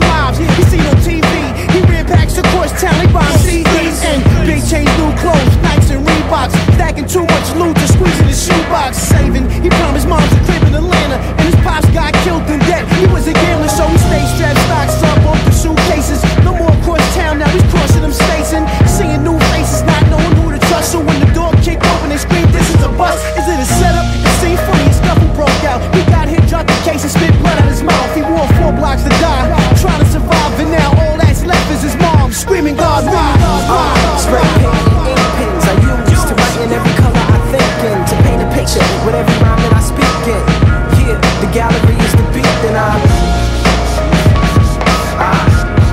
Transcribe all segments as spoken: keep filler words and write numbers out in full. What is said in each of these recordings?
lives he seen on T V. He ran packs across town, they buying C Ds and big chains, new clothes, Nikes and Reeboks. Stacking too much loot to squeeze in his shoebox. Saving, he promised mom's a crib in Atlanta, and his pops got killed in debt. He was a gambler, so he stayed strapped, stocks up, open suitcases. No more across town, now he's crossing them states and seeing new faces, not knowing who to trust. So when the door kicked open, they screamed, "This is a bust." Is it a setup? It seemed funny, his scuffle broke out. He got hit, dropped the case, and spit blood out his mouth. He wore four blocks to die, trying to survive, and now all that's left is his mom screaming, "God, why?" Uh, spray paint and ink pens I use to write in every color I think in, to paint a picture with every rhyme that I speak in. Yeah, the gallery is the beat, then I I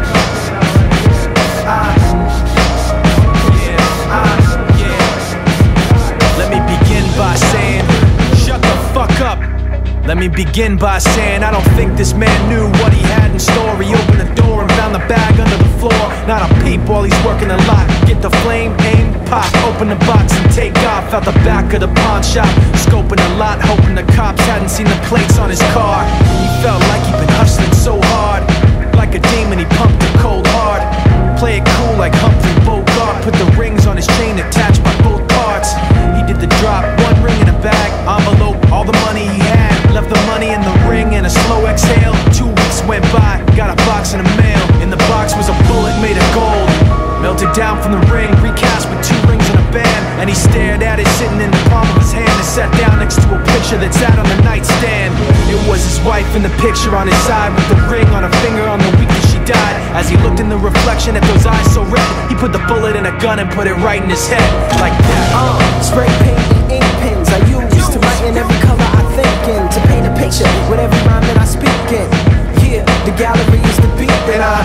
I yeah, I, yeah. Let me begin by saying, shut the fuck up. Let me begin by saying I don't think this man knew what he had in store. He opened the door and found the bag under the floor. Not a peep while he's working a lot. Get the flame, aim, pop, open the box and take off out the back of the pawn shop. Scoping a lot, hoping the cops hadn't seen the plates on his car. He felt like he'd been hustling so hard. Like a demon, he pumped a cold hard. Play it cool like Humphrey Bogart. Put the rings on his chain attached by both parts. He did the drop, one ring in a bag, envelope, all the money he had. Left the money in the ring and a slow exhale. Two weeks went by, got a box in the mail. In the box was a bullet made of gold. Melted down from the ring, recast with two rings in a band. And he stared at it sitting in the palm of his hand and sat down next to a picture that sat on the nightstand. It was his wife in the picture on his side with the ring on her finger on the week that she died. As he looked in the reflection at those eyes so red, he put the bullet in a gun and put it right in his head. Like that. Uh, spray paint and ink pens I use to write in every color I think in, to paint a picture with every rhyme that I speak in. Yeah, the gallery is the beat, then I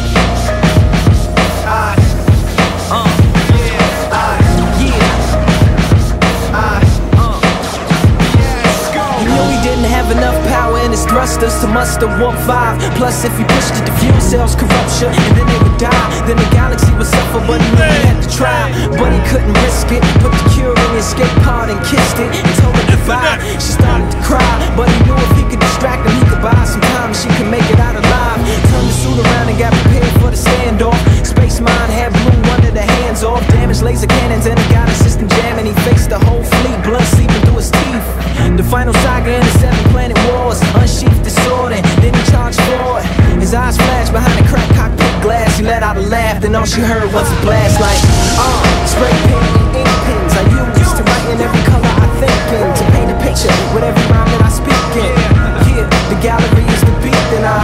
I Uh, yeah, I, yeah, I, uh, yes, go. You knew he didn't have enough power in his thrusters to muster one five. Plus, if he pushed it, the fuel cells corruption, and then they would die. Then the galaxy would suffer, but he knew he had to try. But he couldn't risk it. Put the cure in his escape pod and kissed it and told her goodbye. She started to cry, but he knew if he could distract him, he could buy some time and she could make it out alive. Turned the suit around and got prepared for the standoff. Space Mine had blue under the hands off. Damaged laser cannons and a got a system jam, and he faced the whole fleet, blood seeping through his teeth. The final saga in the seven planet wars. Unsheathed the sword and then he charged forward. His eyes flashed behind the cracked cockpit glass. He let out a laugh, then all she heard was a blast like uh, spray paint and ink pens I use to write in every color I think in, to paint a picture with every rhyme that I speak in. Yeah, the gallery is the beat, then I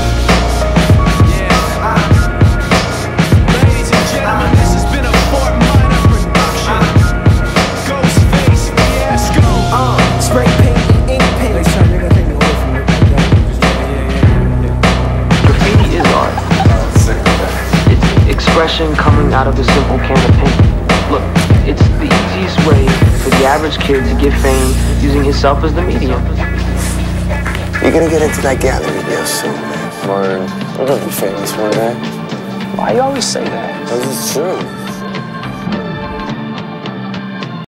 yeah, I ladies and gentlemen, this has been a Fort Minor production. Ghostface Fiasco. Uh, spray paint and ink pens. Next time you're gonna take me away from it like that. Graffiti is art. It's expression coming out of a simple can of paint. Look, it's the easiest way for the average kid to get fame using himself as the medium. You're gonna get into that gallery real soon, man. Word. You're gonna be famous one day. Why you always say that? Because it's true.